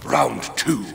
Round 2.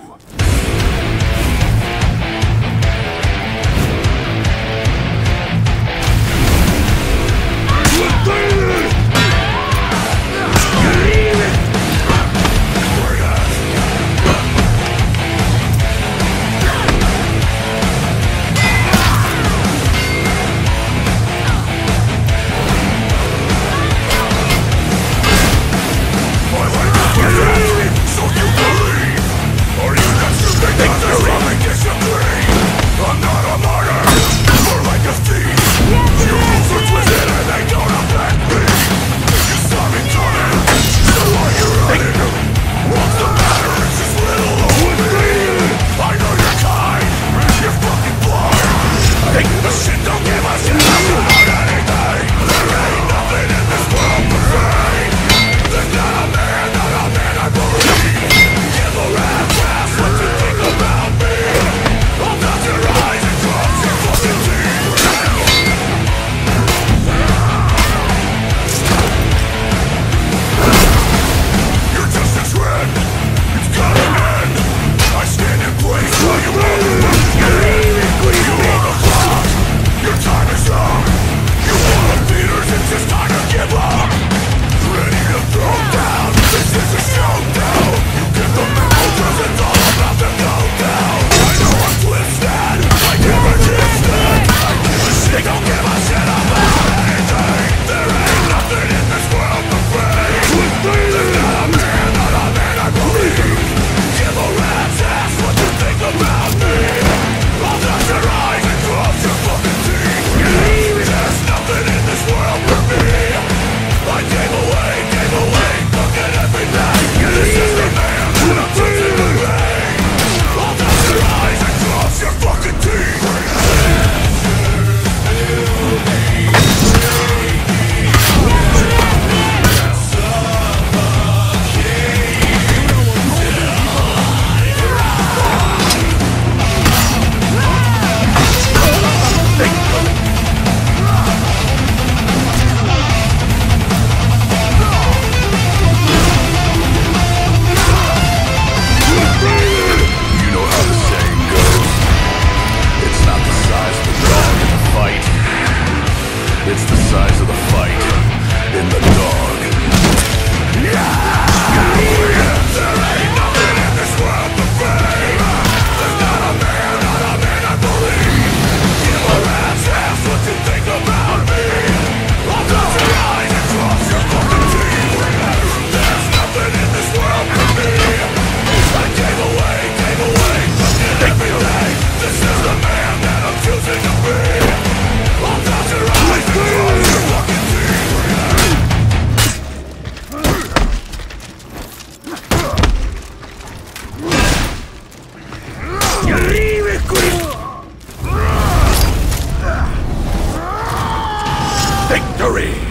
It's the size of the fight in the dog. There ain't nothing in this world but fame. There's not a man I believe. Give a rat's ass what you think about me. I'll dot your eyes and cross your fucking teeth. There's nothing in this world but me. I gave away fucking everything. This is the man that I'm choosing to be. I'll dot your eyes and cross your fucking teeth. Victory!